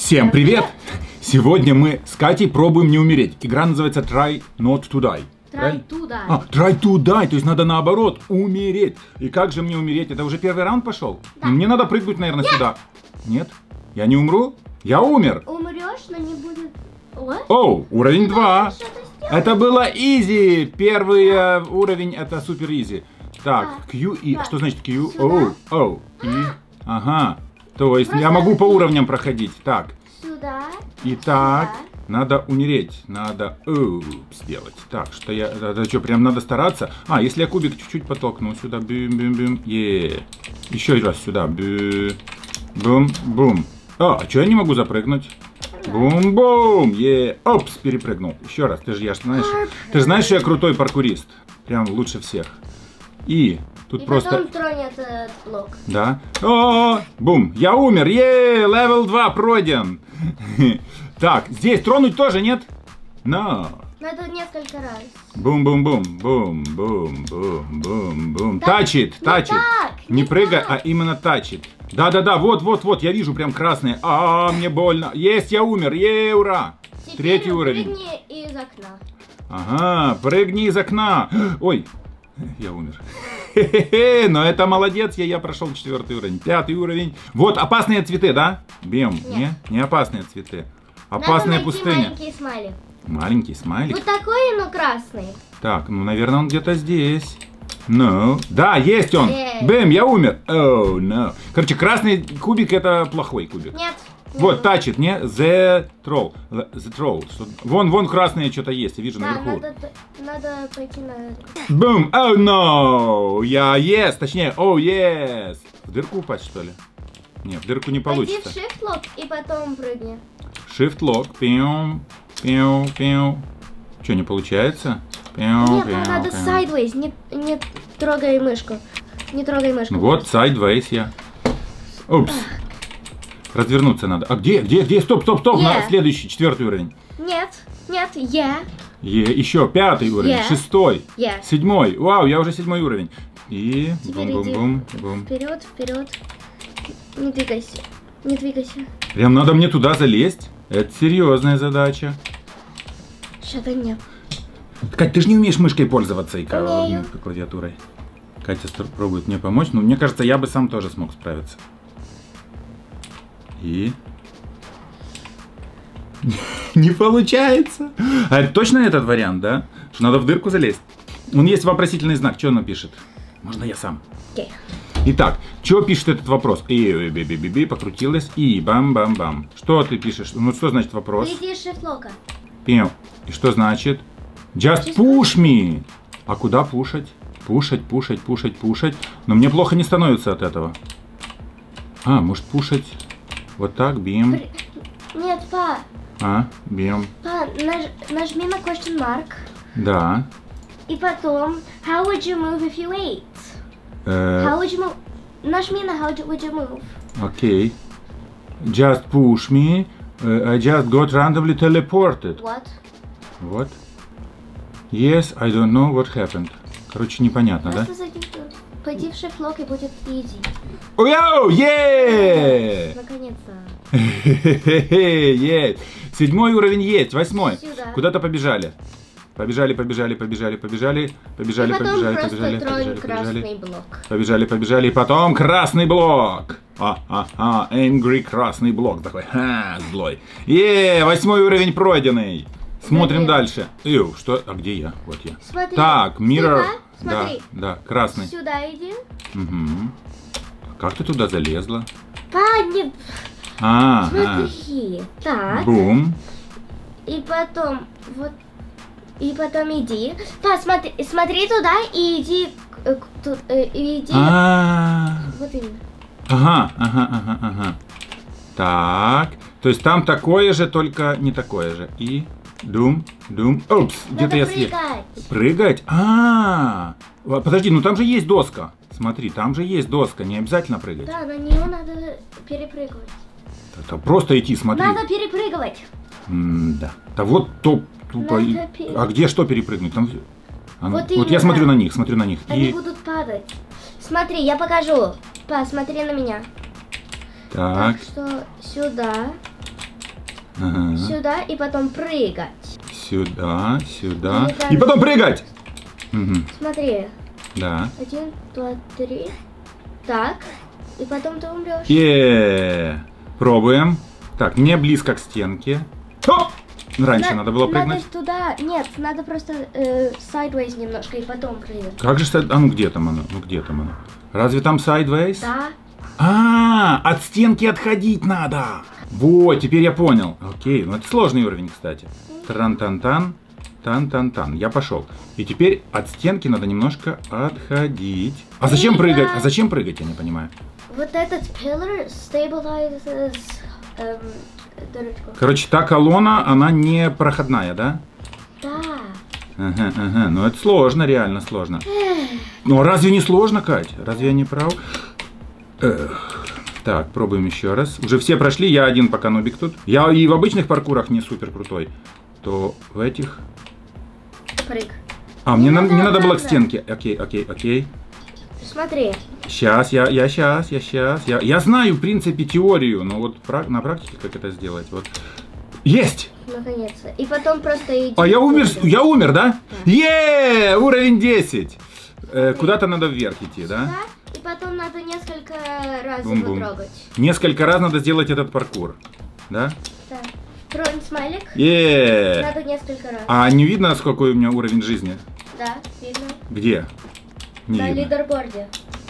Всем привет! Сегодня мы с Катей пробуем не умереть. Игра называется Try Not to Die. Try to die. Try to die, то есть надо наоборот, умереть. И как же мне умереть? Это уже первый раунд пошел? Да. Мне надо прыгнуть, наверное, сюда. Нет? Я не умру? Я умер. Умрешь, но не будет... Оу, уровень 2. Это было изи. Первый уровень это супер изи. Так, Q и... Да. Что значит Q? Сюда. Оу, и... Ага. То есть я могу по уровням проходить. Так. Сюда. Итак, Сюда. надо умереть. Надо сделать. Так, что я... Это что, прям надо стараться? Если я кубик чуть-чуть подтолкну сюда. Бим-бим-бим. Еще раз сюда. Бум-бум. А что я не могу запрыгнуть? Бум-бум! Опс, перепрыгнул. Еще раз. Ты же знаешь, что я крутой паркурист. Прям лучше всех. И тут просто... потом тронет этот блок. Да. О, бум. Я умер. Левел 2 пройден. Так, здесь тронуть тоже нет? No. Надо несколько раз. Бум-бум-бум. Бум-бум-бум-бум-бум. Тачит. Не прыгай, а именно тачит. Да-да-да, вот, я вижу прям красные. Мне больно. Есть, я умер. Ура. Третий уровень. Прыгни из окна. Ага, прыгни из окна. Ой, я умер. Но это молодец, я прошел 4-й уровень. 5-й уровень. Вот, опасные цветы, да? Бим. Не опасные цветы. Опасная пустыня. Маленький смайлик. Маленький смайлик. Вот такой, но красный. Так, наверное, он где-то здесь. Да, есть он. Есть. Бэм, я умер. No. Короче, красный кубик это плохой кубик. Нет. Вот, тачит, не? The troll. Вон красное что-то есть, я вижу Да, наверху. надо пойти на... Бум! No! Yes! Точнее, yes! В дырку упасть, что ли? Нет, в дырку не получится. Пойди в shift lock и потом прыгни. Shift lock. Пиу. Что, не получается? Нет, надо sideways. Не трогай мышку. Не трогай мышку. Вот, sideways я. Упс. Развернуться надо. Где? Стоп. На следующий, 4-й уровень. Нет. Еще 5-й уровень, 6-й, 7-й. Вау, я уже 7-й уровень. И бум-бум-бум. Вперед. Не двигайся. Прям надо мне туда залезть? Это серьезная задача. Что-то нет. Кать, ты же не умеешь мышкой пользоваться и Умею. клавиатурой. Катя пробует мне помочь, но мне кажется, я бы сам тоже смог справиться. И... Не получается. А это точно этот вариант, да? Что надо в дырку залезть? Он есть вопросительный знак. Что он напишет? Можно я сам? Окей. Итак, что пишет этот вопрос? Би-би-би-би, покрутилась. И бам-бам-бам. Что ты пишешь? Что значит вопрос? Выйди из shift lock. Пил. И что значит? Just push me. А куда пушать? Пушать. Но мне плохо не становится от этого. Может пушать вот так, бим. Нет, па. Бим. Па, нажми на question mark. Да. И потом, how would you move if you ate? How would you move? Нажми на how would you move. Окей. Just push me. I just got randomly teleported. What? Yes, I don't know what happened. Короче, непонятно, да? Просто зайди тут. Пойди в shift lock и будет easy. Наконец-то. 7-й уровень есть, 8-й. Сюда. Куда-то побежали. Побежали. Побежали. И потом красный блок. Angry красный блок такой. Злой. 8-й уровень пройденный. Смотрим дальше. Что? А где я? Вот я. Смотри. Так, mirror. Смотри. Да, красный. Сюда иди. Угу. Как ты туда залезла? Смотри. Так. Бум. И потом вот. И потом иди. Смотри туда и иди. Иди. Вот именно. Ага. Так. То есть там такое же, только не такое же. И дум. Упс, где-то я слез. Прыгать? Подожди, там же есть доска. Смотри, там же есть доска, не обязательно прыгать. Да, на нее надо перепрыгать. Это просто идти, смотри. Надо перепрыгивать. Да. Да вот тупо. А где что перепрыгнуть? Там... Вот я смотрю на них. Они будут падать. Смотри, я покажу. Посмотри на меня. Так. Так что сюда. Ага. Сюда и потом прыгать. Сюда, сюда. И потом прыгать! Угу. Смотри. Да. 1, 2, 3. Так. И потом ты умрешь. Пробуем. Так, не близко к стенке. Оп! Раньше надо было прыгнуть. Надо туда. Нет, надо просто sideways немножко и потом прыгать. Как же... А ну где там оно? Ну где там оно? Разве там sideways? Да. От стенки отходить надо. Вот, теперь я понял. Окей, ну это сложный уровень, кстати. Тран-тан-тан, тан-тан-тан. Я пошел. И теперь от стенки надо немножко отходить. А зачем прыгать? А зачем прыгать, я не понимаю. Вот этот pillar stabilizes дырочку. Короче, та колонна, она не проходная, да? Да. Ага. Ну это сложно, реально сложно. Ну разве не сложно, Кать? Разве я не прав? Так, пробуем еще раз. Уже все прошли, я один пока нубик тут. Я и в обычных паркурах не супер крутой. То в этих... Прыг. Мне не надо было к стенке. Окей. Смотри. Сейчас, я знаю, в принципе, теорию, но вот на практике как это сделать? Вот. Есть! Наконец-то. И потом просто иди. А я умер, да? Уровень 10. Куда-то надо вверх идти, да? И потом надо несколько раз его Бум-бум. трогать. Несколько раз надо сделать этот паркур, да? Да. Тронь смайлик. Надо несколько раз. А не видно, сколько у меня уровень жизни? Да, видно. Где? Не На видно. лидерборде.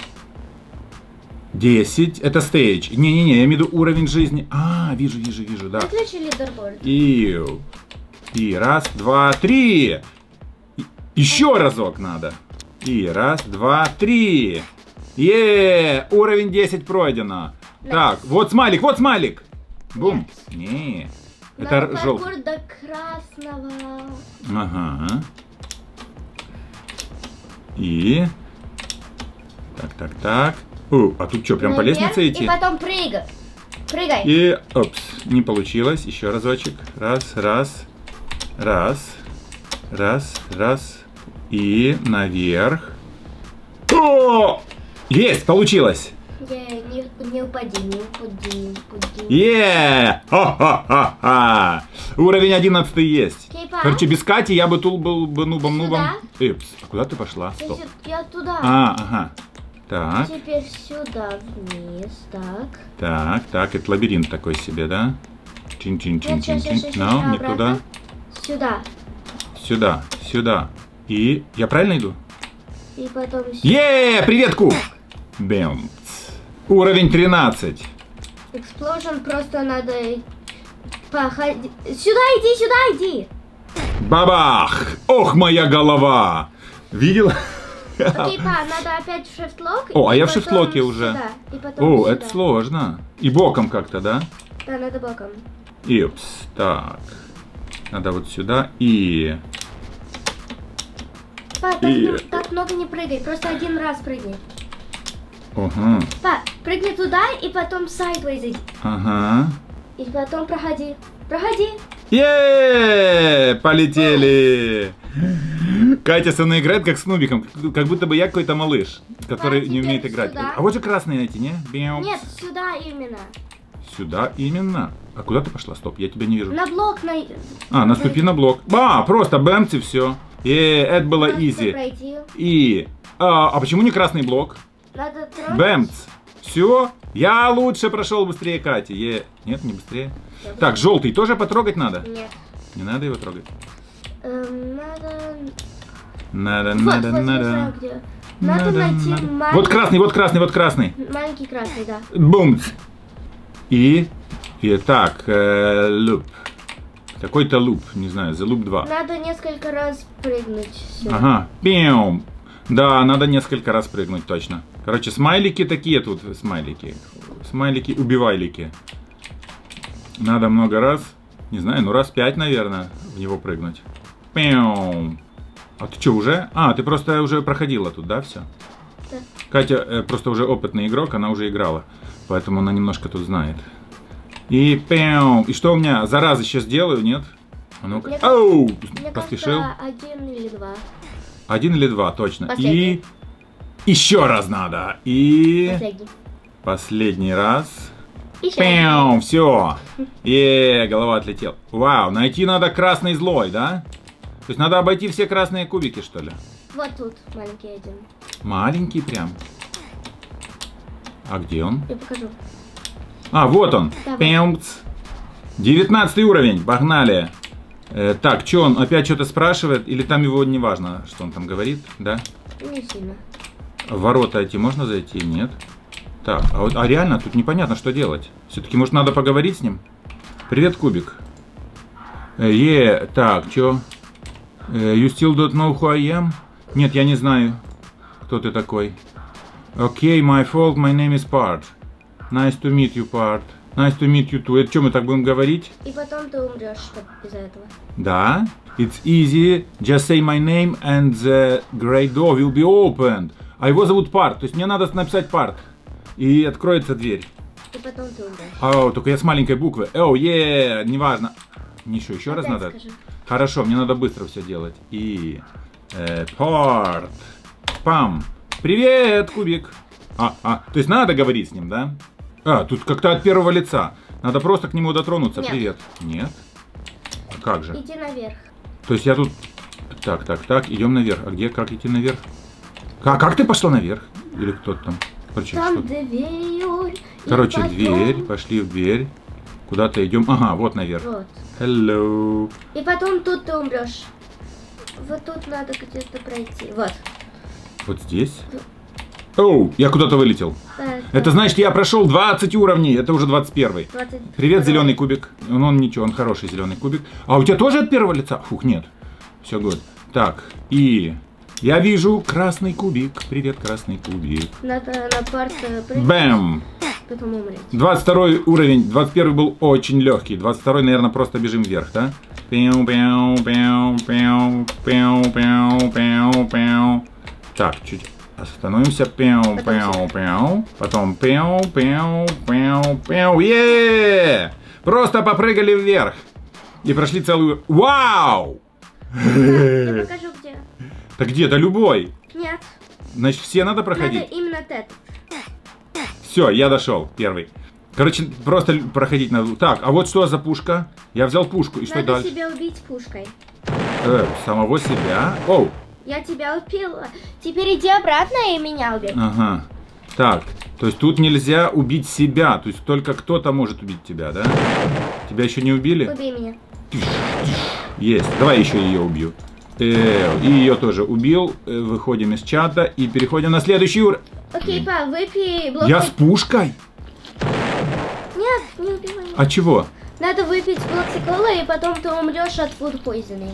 10. Это стейдж. Не, я имею в виду уровень жизни. Вижу, да. Выключи лидерборд. И раз, два, три. Еще разок надо. И раз, два, три. Уровень 10 пройдено. Nice. Так, вот смайлик. Бум. Не. Это желтый. Паркур до красного. Ага. И... Так. А тут что, прям по лестнице идти? И потом прыгай. И... Опс, не получилось. Еще разочек. Раз. И наверх. О! Есть, получилось. Не упади. Ха-ха-ха-ха! Уровень 11 есть. Короче, без Кати я бы тут был бы нубом. Эпс, а куда ты пошла? Стоп. Я туда. Ага. Так. Теперь сюда вниз, так. Так, это лабиринт такой себе, да? Чин. Сейчас, No, не туда. Сюда. И я правильно иду? И потом сюда. Привет, Куб! Бэмц. Уровень 13. Explosion, просто надо походить. Сюда иди. Бабах! Ох, моя голова! Видела? Окей, надо опять в shift-lock. А я в shift-локе уже. Сюда. Это сложно. И боком как-то, да? Да, надо боком. Ипс, так. Надо вот сюда и... Так много не прыгай, просто один раз прыгни. Ага. Прыгни туда и потом sideways иди. Ага. И потом проходи. Полетели! Катя со мной играет как с нубиком, как будто бы я какой-то малыш, который не умеет играть. Сюда. А вот же красные эти, не? Нет, сюда именно. Сюда именно? А куда ты пошла? Стоп, я тебя не вижу. На блок. Наступи на блок. Просто бэмцы, все. Это было изи. А почему не красный блок? Надо тронуть. Бэмц. Все. Я лучше прошел быстрее Кати. Нет, не быстрее. Так, желтый тоже потрогать надо? Нет. Не надо его трогать? Надо. Надо. Надо найти маленький. Вот красный. Маленький красный, да. Бум. И так, луп. Какой-то луп, не знаю, за луп 2. Надо несколько раз прыгнуть. Сюда. Ага. Пиум. Да, надо несколько раз прыгнуть, точно. Короче, смайлики такие тут, смайлики. Убивайлики. Надо много раз, не знаю, раз 5, наверное, в него прыгнуть. Пиум. А ты что, уже? Ты просто уже проходила тут, да, все? Да. Катя просто уже опытный игрок, она уже играла. Поэтому она немножко тут знает. И пиум. И что у меня? За раз еще сделаю, нет? А ну-ка. Мне поспешил. кажется, 1 или 2. 1 или 2, точно. Последний. И еще раз надо. И Последний. последний раз. Еще. Все. Голова отлетела. Вау, найти надо красный злой, да? То есть надо обойти все красные кубики, что ли? Вот тут маленький один. Маленький прям. А где он? Я покажу. А, вот он. Давай. 19 уровень, погнали. Так, что он опять что-то спрашивает? Или там его не важно, что он там говорит, да? Не сильно. В ворота эти можно зайти? Нет. Так, а реально тут непонятно, что делать. Все-таки, может, надо поговорить с ним? Привет, Кубик. Так, что? You still don't know who I am? Нет, я не знаю, кто ты такой. Okay, my fault, my name is Part. Nice to meet you, Part. Nice to meet you too. Это что, мы так будем говорить? И потом ты умрешь, чтобы из-за этого. Да. It's easy. Just say my name and the great door will be opened. А его зовут Part. То есть мне надо написать Part. И откроется дверь. И потом ты умрешь. О, только я с маленькой буквы. Неважно. Ничего, еще раз надо? Скажи. Хорошо, мне надо быстро все делать. И... Part. Пам. Привет, Кубик. То есть надо говорить с ним, да? Тут как-то от первого лица. Надо просто к нему дотронуться. Нет. Привет. Нет? А как же? Иди наверх. То есть я тут... Так, идем наверх. А где, как идти наверх? Как ты пошла наверх? Или кто-то там? Там дверь. Короче, дверь. Пошли в дверь. Куда-то идем. Ага, вот наверх. Вот. Hello. И потом тут ты умрешь. Вот тут надо где-то пройти. Вот. Вот здесь? Я куда-то вылетел. Так, Это значит, я прошел 20 уровней. Это уже 21. 20. Привет, зеленый кубик. Он ничего, он хороший зеленый кубик. А у тебя тоже от первого лица? Фух, нет. Все good. Так, и я вижу красный кубик. Привет, красный кубик. Надо на парт прыгать. Бэм! Потом умереть. 22 уровень. 21 был очень легкий. 22, наверное, просто бежим вверх, да? Так, чуть остановимся. Потом просто попрыгали вверх. И прошли целую... Вау! Я покажу где. Так где-то любой. Нет. Значит, все надо проходить? Надо именно этот. Все, я дошел, первый. Короче, просто проходить надо. Так, а вот что за пушка? Я взял пушку, и что Надо дальше? себя убить пушкой. Самого себя? Я тебя убила. Теперь иди обратно и меня убей. Ага. Так, то есть тут нельзя убить себя, то есть только кто-то может убить тебя, да? Тебя еще не убили? Убей меня. Есть. Давай еще ее убью. И ее тоже убил. Выходим из чата и переходим на следующий уровень. Окей, па, выпей блок. Я с пушкой? Нет, не убивай. А чего? Надо выпить блоксикола, и потом ты умрешь от food poisoning.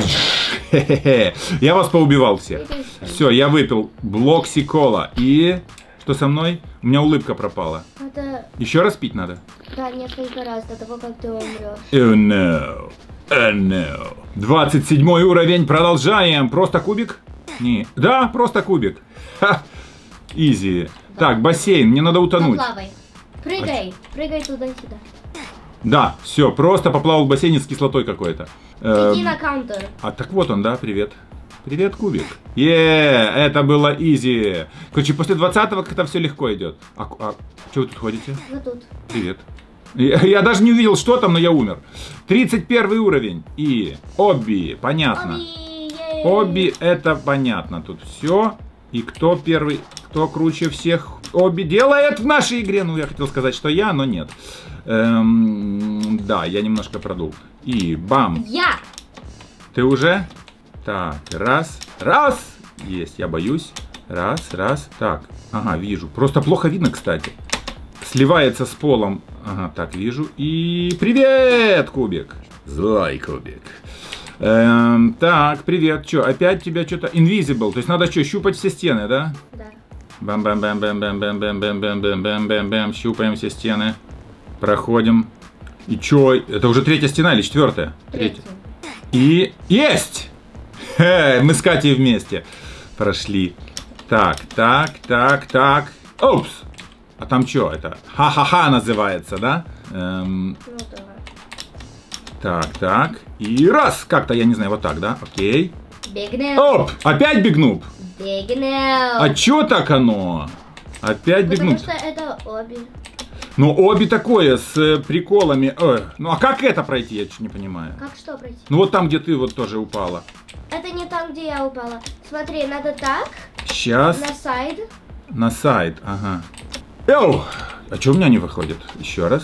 Я вас поубивал всех. Все, я выпил блоксикола. И что со мной? У меня улыбка пропала. Надо... Еще раз пить надо? Да, несколько раз до того, как ты умрешь. Oh no. Oh no. 27 уровень. Продолжаем. Просто кубик? Не. Да, просто кубик. Ха. Изи. Так, бассейн. Мне надо утонуть. Поплавай. Прыгай. Прыгай туда-сюда. Да, все. Просто поплавал в бассейне с кислотой какой-то. Иди на каунтер. Так вот он, да, привет. Привет, кубик. Это было изи. Короче, после 20-го как-то все легко идет. Что вы тут ходите? Вот тут. Привет. Я даже не увидел, что там, но я умер. 31 уровень. И Обби, понятно. Обби, это понятно. Тут все. И кто первый, кто круче всех Обби делает в нашей игре? Ну, я хотел сказать, что я, но нет. Да, я немножко продул. И бам. Я. Ты уже? Так, раз. Есть, я боюсь. Раз. Так, ага, вижу. Просто плохо видно, кстати. Сливается с полом. Ага, так, вижу. И привет, кубик. Злой кубик. Так, привет. Че, опять тебя что-то... Invisible. То есть надо что, щупать все стены, да? Да. Бам-бам-бам-бам-бам-бам-бам-бам-бам-бам-бам. Щупаем все стены. Проходим. И чё? Это уже 3-я стена или 4-я? 3-я. И... Есть! Мы с Катей вместе прошли. Так. Опс! А там что это? Ха-ха-ха называется, да? Ну да. Так. И раз! Как-то, я не знаю, вот так, да? Окей. Бигнул. Оп! Опять бигнуп! Бигнул. А чё так оно? Опять бигнуп. Потому что это Обби. Но обе такое, с приколами. Ну а как это пройти, я чуть не понимаю. Как что пройти? Ну вот там, где ты вот тоже упала. Это не там, где я упала. Смотри, надо так. Сейчас. На сайд. На сайт, ага. Оу! А что у меня не выходит? Еще раз.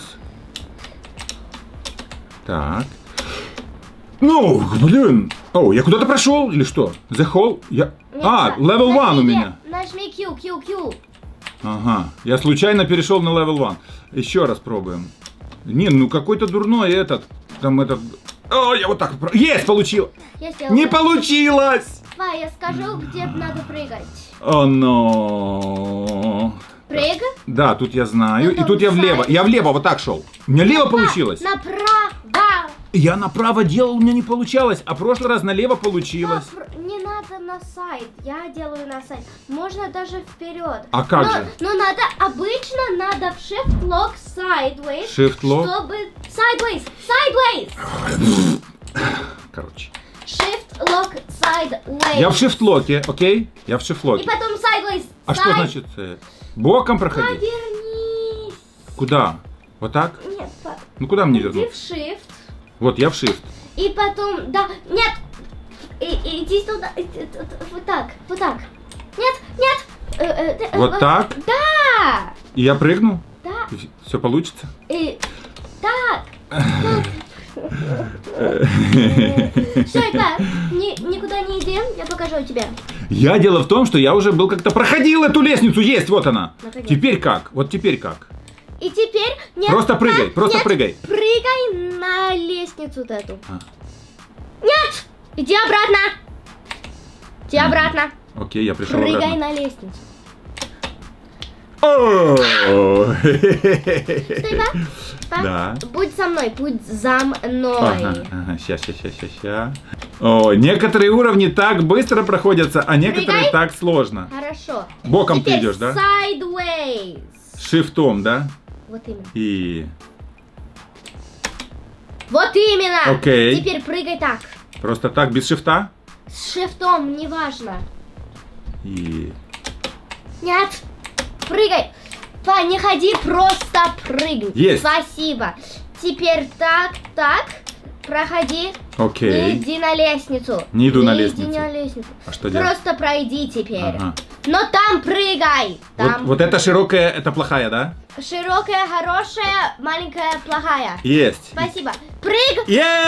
Так. Ну, блин. О, я куда-то прошел или что? The hall? Я... Нет, level 1 у меня. Нажми Q, Q, Q. Ага. Я случайно перешел на level 1. Еще раз пробуем. Не, ну какой-то дурной этот. Там этот... О, я вот так... Есть, получил! Не получилось! Давай, я скажу, где надо прыгать. О, но... Прыг? Да, тут я знаю. Потом И тут я влево. сайт. Я влево вот так шел. У меня лево получилось. Направо. Я направо делал, у меня не получалось. А в прошлый раз налево получилось. Не надо на сайт. Я делаю на сайт. Можно даже вперед. А как же? Но надо, обычно надо в Shift Lock Sideways. Shift Lock? Чтобы... Sideways. Короче. Shift Lock Sideways. Я в шифтлоке, окей? Я в шифтлоке. И потом Sideways. А что значит? Боком проходить? Повернись. Куда? Вот так? Нет, Ну куда мне иди вернуться? в Shift. Вот, я в shift. И потом, да, нет. Иди туда. Вот так, вот так. Нет. Вот так? Да. И я прыгну? Да. Все получится? Так. Стой, никуда не иди, я покажу тебе. Я дело в том, что я уже был как-то проходил эту лестницу. Есть, вот она. Наконец. Теперь как? Вот теперь как? И теперь... Нет, Просто прыгай, нет, просто нет, прыгай. Прыгай на лестницу вот эту. Нет! Иди обратно. Иди обратно. Окей, я пришел Прыгай обратно. на лестницу. Стой, па. Да. Будь со мной, будь за мной. Ага, сейчас. О, некоторые уровни так быстро проходятся, а некоторые Прыгай. так сложно. Хорошо. Боком Теперь ты идешь, да? Sideways. Шифтом, да? Вот именно. И... Вот именно. Окей. Теперь прыгай так. Просто так, без шифта? С шифтом, неважно. И... Нет. Прыгай. Па, не ходи, просто прыгай. Есть. Спасибо. Теперь так. Проходи. Окей. Не иди на лестницу. Не иду на иди лестницу. на лестницу. А что делать? Просто пройди теперь. Ага. Но там прыгай. Там Вот эта широкая, это плохая, да? широкая, хорошая, маленькая, плохая. Есть. Спасибо. Прыг.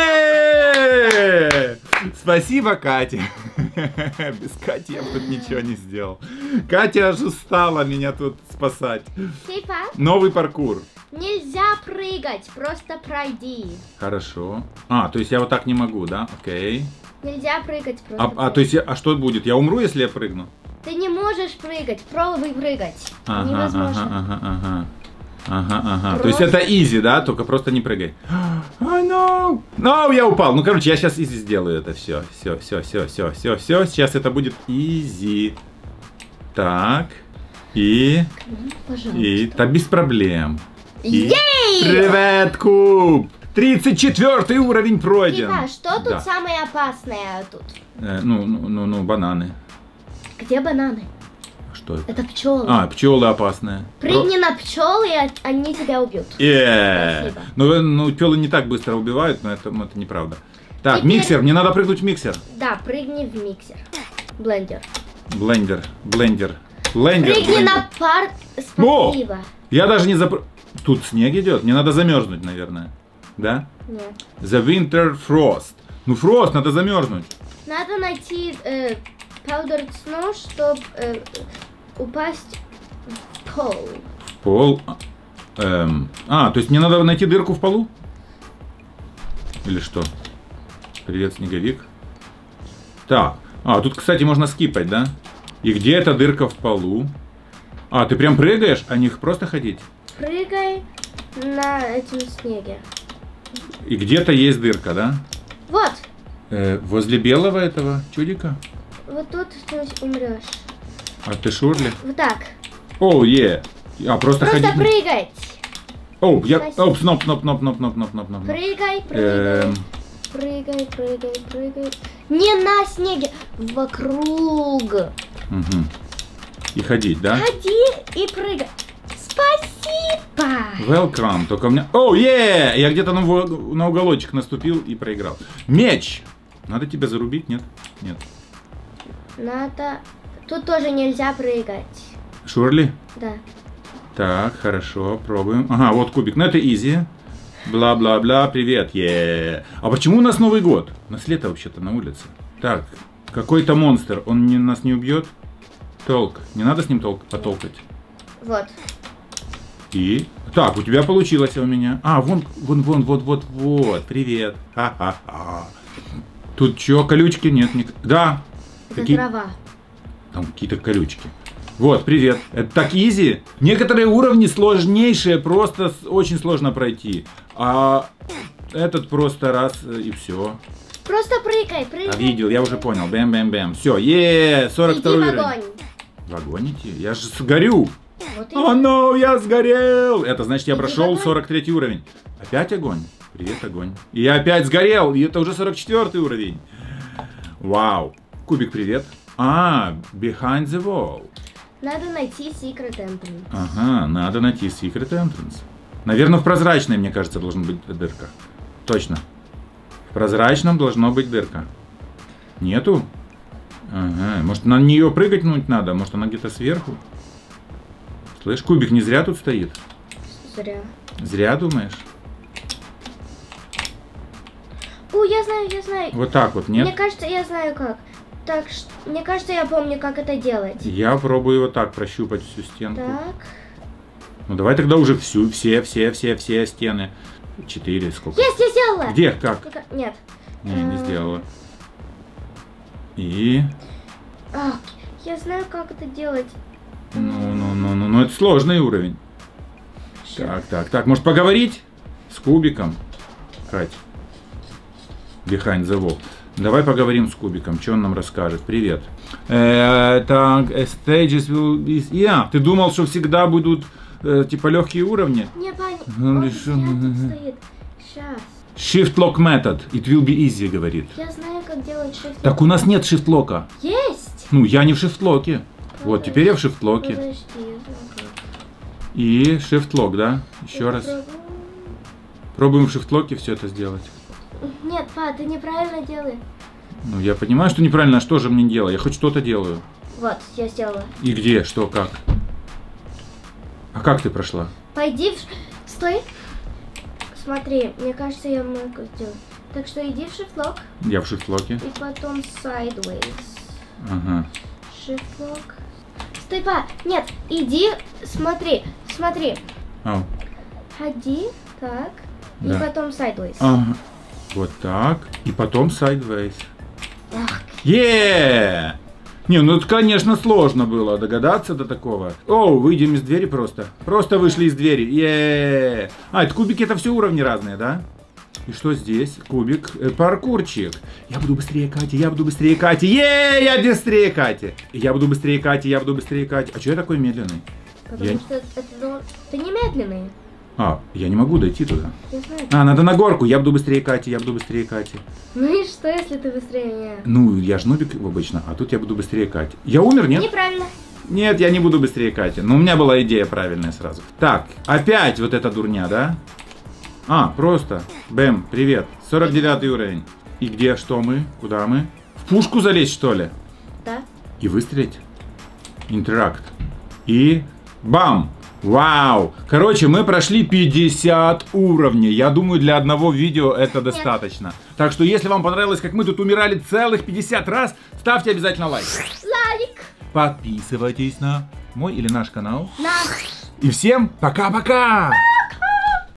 Е-е-е! Спасибо, Катя. Без Кати я бы тут ничего не сделал. Катя аж устала меня тут спасать. Типа, Новый паркур. нельзя прыгать, просто пройди. Хорошо. То есть я вот так не могу, да? Окей. Нельзя прыгать, просто То есть, что будет? Я умру, если я прыгну? Ты не можешь прыгать, пробуй прыгать. Невозможно. Ага. То есть это изи, да? Только просто не прыгай. No, я упал. Ну, короче, я сейчас изи сделаю это все. Все. Сейчас это будет изи. Так. Пожалуйста. Так, без проблем. Ей! Привет, куб! 34 уровень пройден. Типа, что тут Да. самое опасное тут? Ну, бананы. Где бананы? Что это? Это пчелы. Пчелы опасные. Прыгни на пчел, и они тебя убьют. Спасибо. Ну, пчелы не так быстро убивают, но это неправда. Так, Теперь- миксер, мне надо прыгнуть в миксер. Да, прыгни в миксер. Блендер. Блендер. Прыгни на парк. Спасибо. Я даже не Тут снег идет, мне надо замерзнуть, наверное. Да? Нет. The Winter Frost. Ну, фрост, надо замерзнуть. Надо найти powdered snow, чтобы упасть в пол. Пол. То есть мне надо найти дырку в полу? Или что? Привет, снеговик. Так. Тут, кстати, можно скипать, да? И где эта дырка в полу? Ты прям прыгаешь, а не просто ходить? Прыгай на этом снеге. И где-то есть дырка, да? Вот. Возле белого этого чудика? Вот тут ты умрешь. А ты Шурли? Вот так. Просто ходить. Просто прыгать. Сноп. Прыгай. Прыгай. Не на снеге. Вокруг. И ходить, да? Ходи и прыгай. Спасибо. Welcome. Только у меня... О, я где-то на уголочек наступил и проиграл. Меч. Надо тебя зарубить, нет? Нет. Надо... Тут тоже нельзя прыгать. Шурли? Да. Так, хорошо, пробуем. Ага, вот кубик. Ну это изи. Бла-бла-бла, привет. А почему у нас Новый год? У нас лето вообще-то на улице. Так, какой-то монстр. Он нас не убьет? Толк. Не надо с ним потолкать? Вот. И... Так, у тебя получилось, а у меня... А, вот. Привет. Ха-ха-ха. Тут что, колючки? Нет, да. Это трава. Там какие-то колючки. Вот, привет. Это так изи. Некоторые уровни сложнейшие, просто очень сложно пройти. А этот просто раз и все. Просто прыгай. А видел, я уже понял. Бэм-бэм-бэм. Все, 42 уровень. Иди в огонь. В огонь идти? Я же сгорю. Вот О, ну, я сгорел. Это значит, я прошел 43 уровень. Опять огонь. Привет, огонь. И я опять сгорел. И это уже 44 уровень. Вау. Кубик, привет. Behind the wall. Надо найти Secret Entrance. Ага, надо найти Secret Entrance. Наверное, в прозрачной, мне кажется, должна быть дырка. Точно. В прозрачном должна быть дырка. Нету? Ага, может на нее прыгать надо? Может она где-то сверху? Слышь, кубик не зря тут стоит? Зря. Зря думаешь? О, я знаю. Вот так вот, нет? Мне кажется, я знаю как. Так, мне кажется, я помню, как это делать. Я пробую вот так прощупать всю стенку. Так. Ну давай тогда уже все стены. 4, сколько? Есть, я сделала! Где? Как? Нет. Не сделала. И... Я знаю, как это делать. Ну, это сложный уровень. Так. Может поговорить с кубиком? Кать. Behind the wall. Давай поговорим с кубиком, что он нам расскажет. Привет. Так, stages will be... Ты думал, что всегда будут типа легкие уровни? Не, Паня, он стоит. Сейчас. Shift lock method. It will be easy, говорит. Я знаю, как делать shift lock. Так у нас нет shift лока. Есть. Ну, я не в shift локе. Вот, теперь я в shift локе. Подожди, я знаю как. И shift lock, да? Еще раз. Пробуем в shift локе все это сделать. Нет, па, ты неправильно делаешь. Ну, я понимаю, что неправильно, а что же мне делать? Я хоть что-то делаю. Вот, я сделала. И где? Что? Как? А как ты прошла? Пойди в... Стой. Смотри, мне кажется, я могу сделать. Так что иди в shift lock. Я в shift локе. И потом sideways. Ага. Shift lock. Стой, па. Нет, иди, смотри. Ау. Ходи, так. Да. И потом sideways. Ага. Вот так. И потом sideways. Ах. Не, ну это, конечно, сложно было догадаться до такого. О, выйдем из двери просто. Просто вышли из двери. Это кубики, это все уровни разные, да? И что здесь? Кубик. Паркурчик. Я буду быстрее Кати, я буду быстрее Кати. Я быстрее Кати. Я буду быстрее Кати, я буду быстрее Кати. А что я такой медленный? Потому что это не медленный. Я не могу дойти туда. Я знаю. Надо на горку. Я буду быстрее Кати, я буду быстрее Кати. Ну и что, если ты быстрее меня? Ну, я ж нубик обычно, а тут я буду быстрее Кати. Я умер, нет? Неправильно. Нет, я не буду быстрее Кати. Но у меня была идея правильная сразу. Так, опять вот эта дурня, да? Просто. Бэм, привет. 49 уровень. И где, что мы? Куда мы? В пушку залезть, что ли? Да. И выстрелить? Интеракт. И бам! Вау! Короче, мы прошли 50 уровней. Я думаю, для одного видео это достаточно. Так что, если вам понравилось, как мы тут умирали целых 50 раз, ставьте обязательно лайк. Лайк. Подписывайтесь на мой или наш канал. Наш. И всем пока-пока!